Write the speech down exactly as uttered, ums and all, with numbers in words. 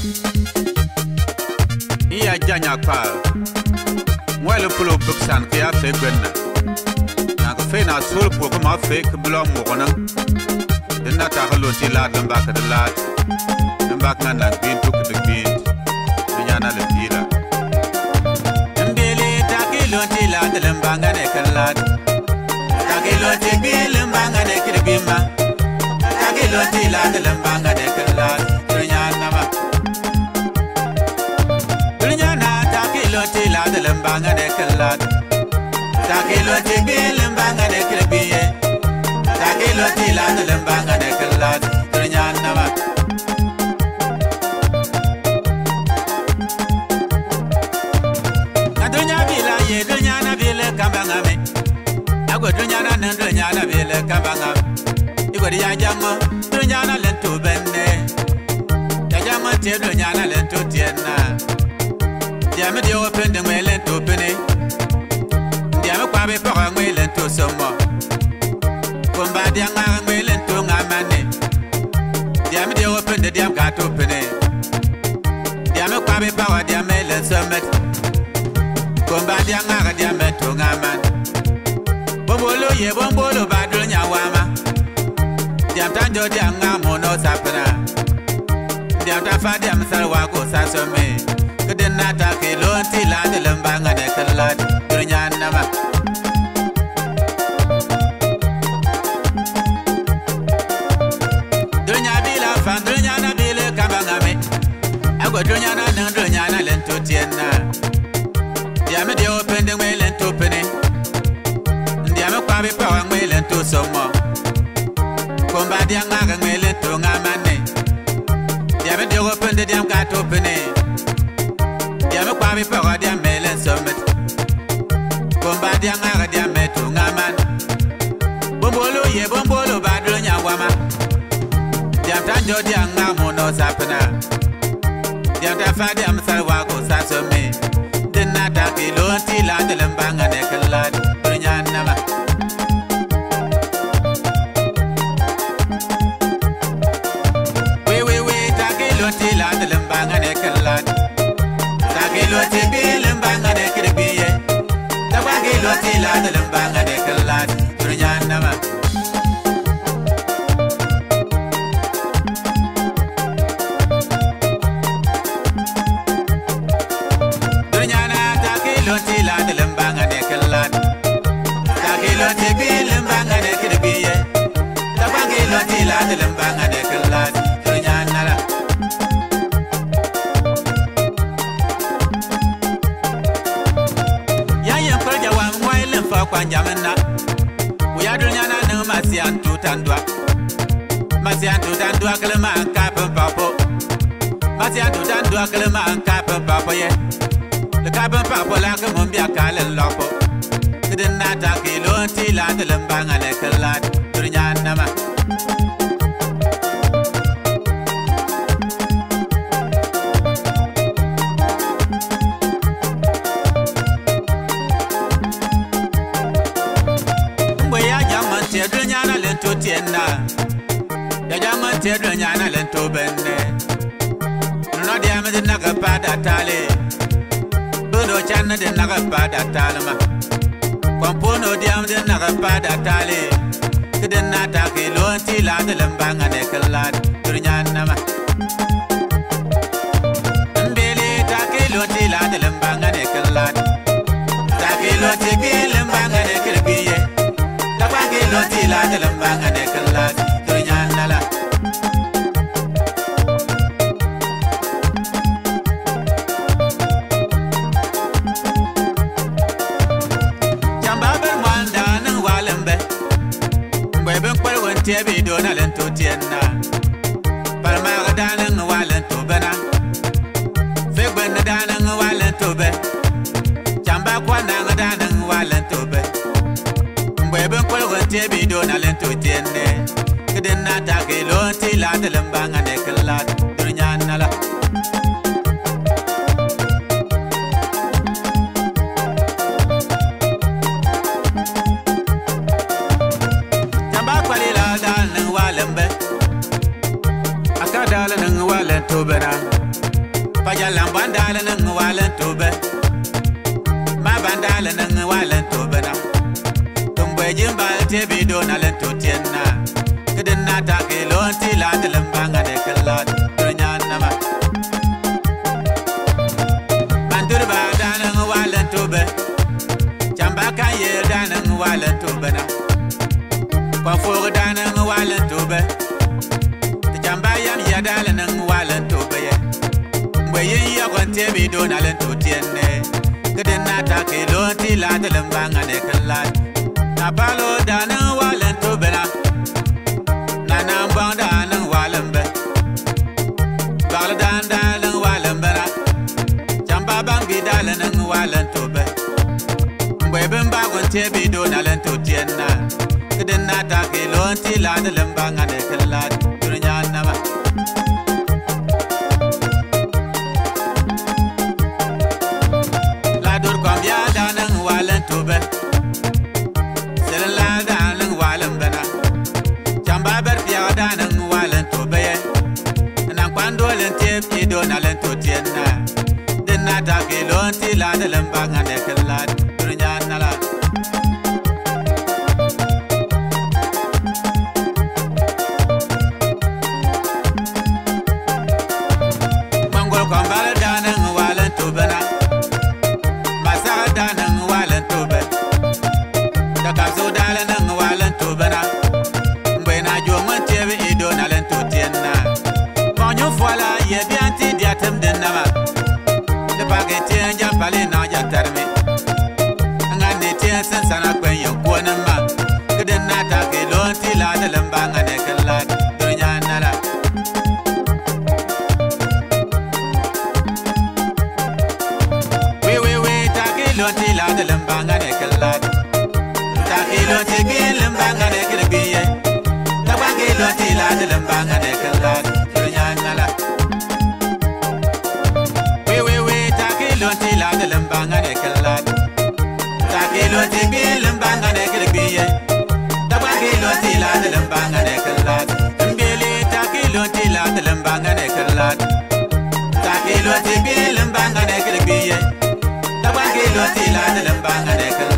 Iya janya pa. Mwelo pulo buksan ke ya Feegbeen na. Na ko fe na sul po ko ma fe ke blo mo gona. Den na ta halo ti la dan ba ka de la. Dan ba kan na bin to ke de bin. Nya na le ti la. Mbele ta ke lo ti la de lambanga ne kan la. Ta ke lo ti bi lambanga ne ke de bima. Ta ke lo ti la de lambanga ne kan la. Nya na ma. La de lambanga de kalat takilo ti bi lambanga de krebiye takilo ti la de lambanga de kalat trnyana ma adunya bila ye dunya na bila kambanga me ago dunya na nan dunya na bila kambanga igori ya jango dunya na lento benne ya jango ti dunya na lento tiena Diame di open de melen to pene Diame kwa be pora melen to somo Komba dia nga melen to ngamane Diame di open de diam ka to pene Diame kwa be pora dia melen somet Komba dia nga diame to ngaman Bombolo ye bombolo badro nyawama Diam tanjo dia nga mono sapna Diam ta fa diam salwa ko sasome Kedena tak kilon tila de lembanga de kalat dunya nama dunya bila fan dunya na bila kabanga me ago dunya na nan dunya na lento tiena dia me de open de me lento pene dia me kwa be pa me lento somo komba dia ngaga me lento ngamane dia me de open de dia ka to pene Diame kwa mi pera dia melen somet Komba dia ngaga dia metu ngaman Bombolo ye bombolo badro nyawama Diam tanjo dia ngamo no sapna Diam ta fa dia msalwa ko sasome Denna ta kilon tila de lembanga de kalat dunya nama We we we ta kilon tila de lembanga de kalat Takilo ti bi lembanga de krebiye Takilo ti la de lembanga de kalat dunya nama Dunya na takilo ti la de lembanga de kalat Takilo ti bi lembanga de krebiye Takilo ti la de lembanga de kalat dunya nama Kwanjamena Uya dunya na no masian tutandwa Masian tutandwa kelema kapen papo Masian tutandwa kelema kapen papo ye Le kapen papo la ke mumbia kalen lopo Kedena ta kilo tila de lembanga le kelat dunya nama Dunya na lento tiena Ya jaman te dunya na lento benne No dia me na ga pada tale Bodo chan de na ga pada tale ma Kompono dia me na ga pada tale Kedena ta kilo tila de lembanga de kalat dunya na ma Mbele ta kilo tila de lembanga de kalat Ta kilo ti bi lembanga de krebiye Lo tila de lembanga de kalat dunya nala Jamba ber manda nang walembe Mbe ben kwal won tebi do na lento tienna Palma ga nang walento bena Feegbeen da nang walento be Jamba kwa nang da nang walento be Mbebe kwal wante bido na lento tienne Kedena ta kilo tila de lembanga de kalat dunya nala Jamba kwali la dal nang walembe Aka dal nang walento bena Pajalam bandala nang walan tobe. Ma bandala nang walan tobe na. Tumbe jimbal tebi donalan tutienna. Kedena take lonti la delembanga de kelat dunyan nama. Bandur badana walan tobe. Jamba kaye dana walan tobe na. Kwa for dana walan tobe. Jamba yam yadala nang walan tobe ye. Yin ya kwante bi dona lan tutienne kedin na ta ke lonti la de lambanga ne kallat na balo dana walan to bena na na banda nan walan be balo dan dan walan bena jamba bang bi dala nan walan to be mbe ben ba kwante bi dona lan tutienna kedin na ta ke lonti la de lambanga ne kallat dunya na ba tobe selala dalang walam bana chamba ber pia dalang walan tobe nan kwando len tepi donalan totienna denna ta ke lonti la dalam bangane kellat dunya nala mangol kwambala dalang walan tobena masa dalang ye bianti diatem den nama le bagete anja pale na ja terme ngane te san sana kwen yo kona ma keden na ta ke lonti la de lambanga ne kala dunya nala we we we ta ke lonti la de lambanga ne kala ta ke lonti ke lambanga ne kala biye ta ba ke lonti la de lambanga ne kala dunya nala lonti la de lambanga ne kallat ta ke lonti bi lambanga ne kalbiye ta ba ke lonti la de lambanga ne kallat mbele ta ke lonti la de lambanga ne kallat ta ke lonti bi lambanga ne kalbiye ta ba ke lonti la de lambanga ne kallat